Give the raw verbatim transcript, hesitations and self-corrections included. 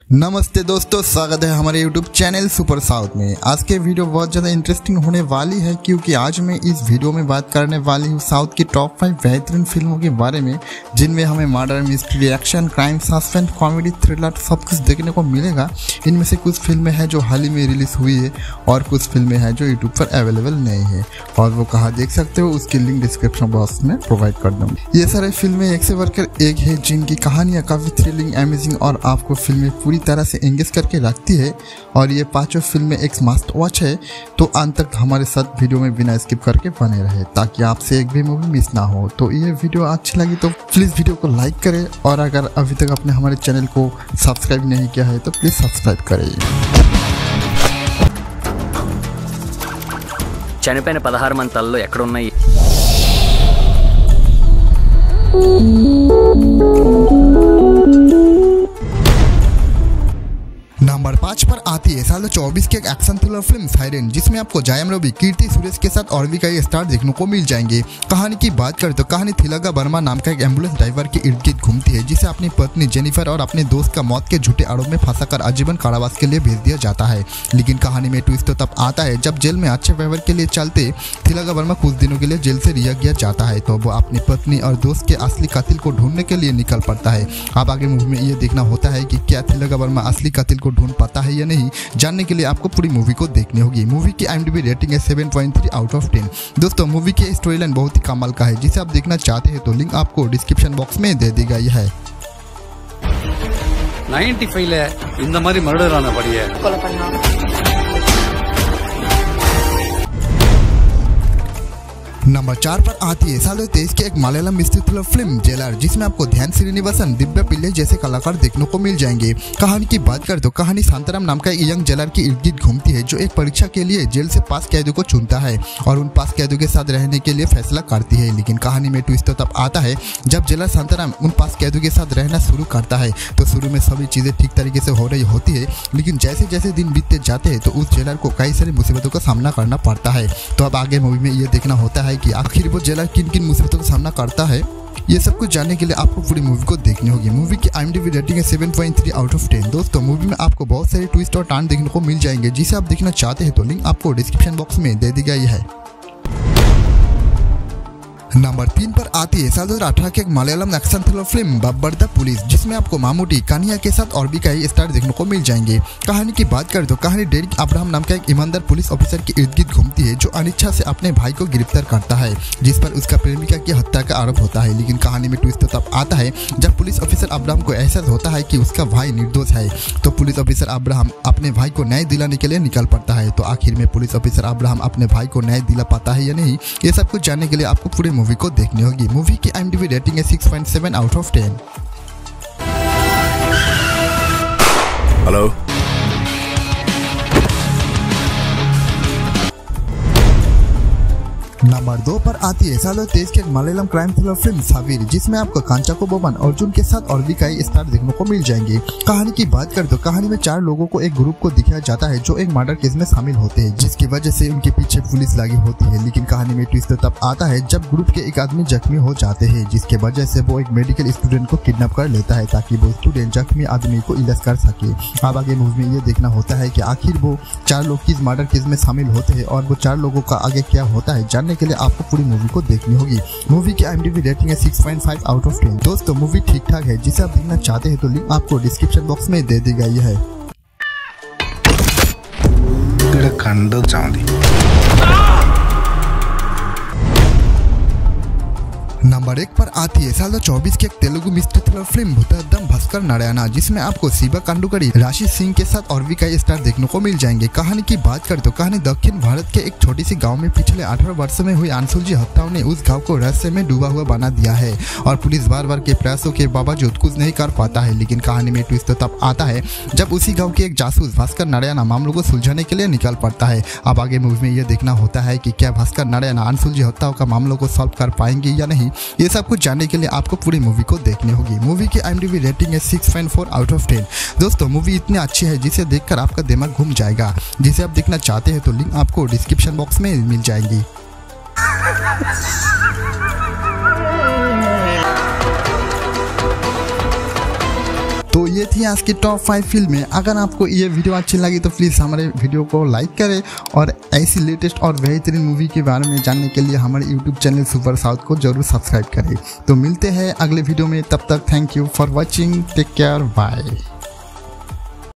नमस्ते दोस्तों, स्वागत है हमारे यूट्यूब चैनल सुपर साउथ में। आज के वीडियो बहुत ज़्यादा इंटरेस्टिंग होने वाली है क्योंकि आज मैं इस वीडियो में बात करने वाली हूँ साउथ की टॉप फाइव बेहतरीन फिल्मों के बारे में, जिनमें हमें murder, mystery, action, crime, suspense, comedy, thriller सब कुछ देखने को मिलेगा। इनमें से कुछ फिल्में हैं जो हाल ही में रिलीज हुई है और कुछ फिल्में हैं जो यूट्यूब पर अवेलेबल नहीं है, और वो कहाँ देख सकते हो उसकी लिंक डिस्क्रिप्शन बॉक्स में प्रोवाइड कर दूँगा। ये सारे फिल्में एक से बढ़कर एक है, जिनकी कहानियाँ काफ़ी थ्रिलिंग, अमेजिंग और आपको फिल्में पूरी तरह से एंगेज करके रखती है। और ये पांचों फिल्में एक मस्ट वॉच है, तो अंत तक हमारे साथ वीडियो में बिना स्किप करके बने रहे ताकि आपसे एक भी मूवी मिस ना हो। तो ये वीडियो अच्छी लगी तो प्लीज़ वीडियो को लाइक करें, और अगर अभी तक आपने हमारे चैनल को सब्सक्राइब नहीं किया है तो प्लीज़ सब्सक्राइब करें। చనిపోయిన పదహారు మంది తలలో ఎక్కడున్నాయి? नंबर पाँच पर आती है साल दो हज़ार चौबीस की एक एक्शन थ्रिलर फिल्म साइरेन, जिसमें आपको जयम रवि, कीर्ति सुरेश के साथ और भी कई स्टार देखने को मिल जाएंगे। कहानी की बात करें तो कहानी थिलगा वर्मा नाम का एक एम्बुलेंस ड्राइवर के इर्द गिर्द घूमती है, जिसे अपनी पत्नी जेनिफर और अपने दोस्त का मौत के झूठे आरोप में फंसाकर आजीवन कारावास के लिए भेज दिया जाता है। लेकिन कहानी में ट्विस्ट तो तब आता है जब जेल में अच्छे व्यवहार के लिए चलते थिलगा वर्मा कुछ दिनों के लिए जेल से रिहा किया जाता है, तो वो अपनी पत्नी और दोस्त के असली कातिल को ढूंढने के लिए निकल पड़ता है। अब आगे मूवी में ये देखना होता है कि क्या थिलगा वर्मा असली कातिल को ढूंढ पाता है या नहीं। जानने के लिए आपको पूरी मूवी को देखनी होगी। मूवी की आईएमडीबी रेटिंग है सात पॉइंट तीन आउट ऑफ दस। दोस्तों, मूवी की स्टोरी लाइन बहुत ही कमाल का है, जिसे आप देखना चाहते हैं तो लिंक आपको डिस्क्रिप्शन बॉक्स में दे दी गई है। पचानवे ले இந்த மாதிரி மர்டர் ஆன படியே கொலை பண்ணா। नंबर चार पर आती है साल दो हज़ार तेईस की एक Malayalam mystery thriller film Jailer, जिसमें आपको ध्यान श्रीनिवासन, दिव्या पिल्ले जैसे कलाकार देखने को मिल जाएंगे। कहानी की बात करें तो कहानी शांताराम नाम का एक यंग जेलर की इर्द गिर्द घूमती है, जो एक परीक्षा के लिए जेल से पास कैदियों को चुनता है और उन पास कैदियों के साथ रहने के लिए फैसला करती है। लेकिन कहानी में ट्विस्ट तो तब आता है जब जेलर शांताराम उन पास कैदियों के साथ रहना शुरू करता है। तो शुरू में सभी चीजें ठीक तरीके से हो रही होती है, लेकिन जैसे जैसे दिन बीतते जाते हैं तो उस जेलर को कई सारी मुसीबतों का सामना करना पड़ता है। तो अब आगे मूवी में ये देखना होता है कि आखिर वो जेलर किन किन मुसीबतों का सामना करता है। ये सब कुछ जानने के लिए आपको पूरी मूवी को देखनी होगी। मूवी की आईएमडीबी रेटिंग है सात पॉइंट तीन आउट ऑफ दस। दोस्तों, मूवी में आपको बहुत सारे ट्विस्ट और टर्न देखने को मिल जाएंगे, जिसे आप देखना चाहते हैं तो लिंक आपको डिस्क्रिप्शन बॉक्स में दे दी गई है। नंबर तीन पर आती है साल दो हज़ार अठारह की एक मलयालम एक्शन थ्रिलर फिल्म बब्बर द पुलिस, जिसमें आपको मामूटी, कान्हा के साथ और भी कई स्टार देखने को मिल जाएंगे। कहानी की बात करें तो कहानी डेरिक अब्राहम नाम का एक ईमानदार पुलिस ऑफिसर के इर्द गिर्द घूमती है, जो अनिच्छा से अपने भाई को गिरफ्तार करता है, जिस पर उसका प्रेमिका की हत्या का आरोप होता है। लेकिन कहानी में ट्विस्ट तो तब आता है जब पुलिस ऑफिसर अब्राहम को एहसास होता है कि उसका भाई निर्दोष है। तो पुलिस ऑफिसर अब्राहम अपने भाई को न्याय दिलाने के लिए निकल पड़ता है। तो आखिर में पुलिस ऑफिसर अब्राहम अपने भाई को न्याय दिला पाता है या नहीं, ये सब कुछ जानने के लिए आपको पूरी मूवी को देखनी होगी। मूवी की आईएमडीबी रेटिंग है छह पॉइंट सात आउट ऑफ दस। हेलो, नंबर दो पर आती है साल दो हज़ार तेईस की एक मलयालम क्राइम थ्रिलर फिल्म सावीर, जिसमें आपको कांचाको बोबन, अर्जुन के साथ और भी कई स्टार देखने को मिल जाएंगे। कहानी की बात करें तो कहानी में चार लोगों को एक ग्रुप को दिखाया जाता है, जो एक मर्डर केस में शामिल होते हैं, जिसकी वजह से उनके पीछे पुलिस लगी होती है। लेकिन कहानी में ट्विस्ट तब आता है जब ग्रुप के एक आदमी जख्मी हो जाते हैं, जिसके वजह से वो एक मेडिकल स्टूडेंट को किडनैप कर लेता है ताकि वो स्टूडेंट जख्मी आदमी को इलाज कर सके। अब आगे मूवी में ये देखना होता है कि आखिर वो चार लोग किस मर्डर केस में शामिल होते हैं और वो चार लोगों का आगे क्या होता है। जानने के लिए आपको पूरी मूवी को देखनी होगी। मूवी की आईएमडीबी रेटिंग है छह पॉइंट पाँच आउट ऑफ दस। दोस्तों, मूवी ठीक ठाक है, जिसे आप देखना चाहते हैं तो लिंक आपको डिस्क्रिप्शन बॉक्स में दे दी गई है। नंबर एक पर आती है साल दो हज़ार चौबीस की एक Telugu mystery thriller film Bhoothaddam Bhaskar Narayana, जिसमें आपको शिवा कांडुकड़ी, राशि सिंह के साथ और भी कई स्टार देखने को मिल जाएंगे। कहानी की बात करें तो कहानी दक्षिण भारत के एक छोटी सी गांव में पिछले अठारह वर्ष में हुई आंसुलझी हत्याओं ने उस गांव को रहस्य में डूबा हुआ बना दिया है, और पुलिस बार बार के प्रयासों के बावजूद कुछ नहीं कर पाता है। लेकिन कहानी में ट्विस्ट तब आता है जब उसी गाँव के एक जासूस भास्कर नारायणा मामलों को सुलझाने के लिए निकल पड़ता है। अब आगे मूवी में यह देखना होता है कि क्या भास्कर नारायणा आंसुलझी हत्याओं का मामलों को सॉल्व कर पाएंगे या नहीं। ये सब कुछ जानने के लिए आपको पूरी मूवी को देखनी होगी। मूवी की आईएमडीबी रेटिंग है छह पॉइंट चार आउट ऑफ दस। दोस्तों, मूवी इतनी अच्छी है जिसे देखकर आपका दिमाग घूम जाएगा। जिसे आप देखना चाहते हैं तो लिंक आपको डिस्क्रिप्शन बॉक्स में मिल जाएगी। तो ये थी आज की टॉप फाइव फिल्में। अगर आपको ये वीडियो अच्छी लगी तो प्लीज़ हमारे वीडियो को लाइक करें और ऐसी लेटेस्ट और बेहतरीन मूवी के बारे में जानने के लिए हमारे यूट्यूब चैनल सुपर साउथ को जरूर सब्सक्राइब करें। तो मिलते हैं अगले वीडियो में, तब तक thank you for watching, take care, bye.